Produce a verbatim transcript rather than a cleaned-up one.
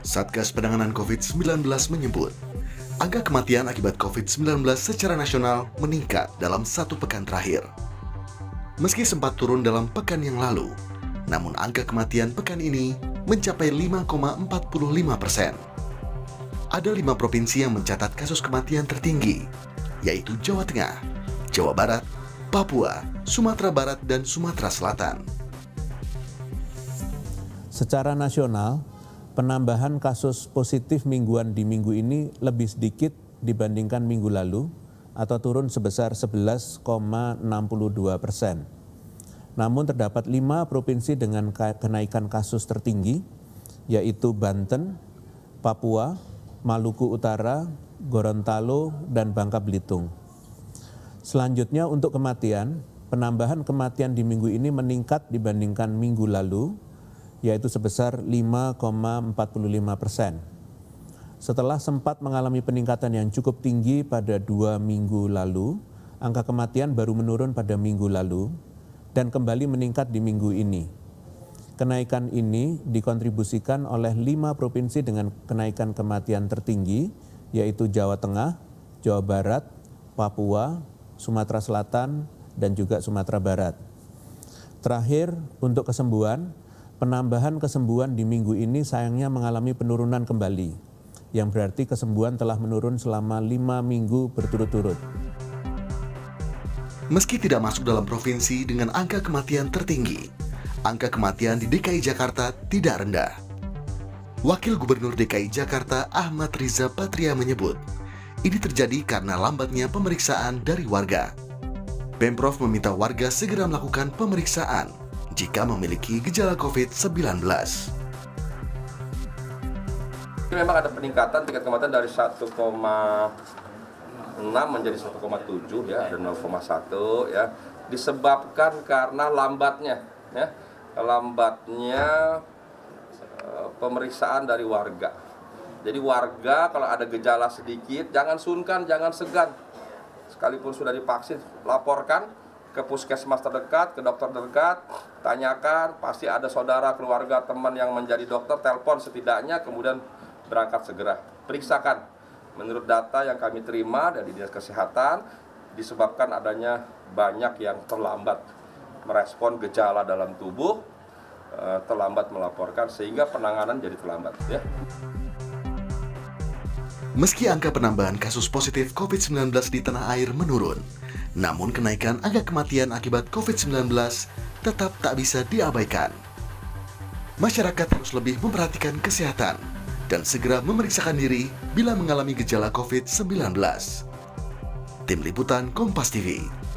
Satgas Penanganan COVID sembilan belas menyebut, angka kematian akibat COVID sembilan belas secara nasional meningkat dalam satu pekan terakhir. Meski sempat turun dalam pekan yang lalu, namun angka kematian pekan ini mencapai lima koma empat puluh lima persen. Ada lima provinsi yang mencatat kasus kematian tertinggi, yaitu Jawa Tengah, Jawa Barat, Papua, Sumatera Barat, dan Sumatera Selatan. Secara nasional, penambahan kasus positif mingguan di minggu ini lebih sedikit dibandingkan minggu lalu atau turun sebesar sebelas koma enam puluh dua persen. Namun terdapat lima provinsi dengan kenaikan kasus tertinggi, yaitu Banten, Papua, Maluku Utara, Gorontalo, dan Bangka Belitung. Selanjutnya untuk kematian, penambahan kematian di minggu ini meningkat dibandingkan minggu lalu, yaitu sebesar lima koma empat puluh lima persen. Setelah sempat mengalami peningkatan yang cukup tinggi pada dua minggu lalu, angka kematian baru menurun pada minggu lalu dan kembali meningkat di minggu ini. Kenaikan ini dikontribusikan oleh lima provinsi dengan kenaikan kematian tertinggi, yaitu Jawa Tengah, Jawa Barat, Papua, Sumatera Selatan, dan juga Sumatera Barat. Terakhir, untuk kesembuhan, penambahan kesembuhan di minggu ini sayangnya mengalami penurunan kembali, yang berarti kesembuhan telah menurun selama lima minggu berturut-turut. Meski tidak masuk dalam provinsi dengan angka kematian tertinggi, angka kematian di D K I Jakarta tidak rendah. Wakil Gubernur D K I Jakarta Ahmad Riza Patria menyebut, ini terjadi karena lambatnya pemeriksaan dari warga. Pemprov meminta warga segera melakukan pemeriksaan jika memiliki gejala COVID sembilan belas. Memang ada peningkatan tingkat kematian dari satu koma enam menjadi satu koma tujuh, ya, ada nol koma satu, ya, disebabkan karena lambatnya, ya, lambatnya e, pemeriksaan dari warga. Jadi warga kalau ada gejala sedikit, jangan sungkan, jangan segan. Sekalipun sudah divaksin, laporkan ke puskesmas terdekat, ke dokter terdekat, tanyakan, pasti ada saudara, keluarga, teman yang menjadi dokter, telepon setidaknya, kemudian berangkat segera. Periksakan. Menurut data yang kami terima dari Dinas Kesehatan, disebabkan adanya banyak yang terlambat merespon gejala dalam tubuh, terlambat melaporkan, sehingga penanganan jadi terlambat. Ya. Meski angka penambahan kasus positif COVID sembilan belas di tanah air menurun, namun kenaikan angka kematian akibat COVID sembilan belas tetap tak bisa diabaikan. Masyarakat harus lebih memperhatikan kesehatan dan segera memeriksakan diri bila mengalami gejala COVID sembilan belas. Tim Liputan Kompas T V.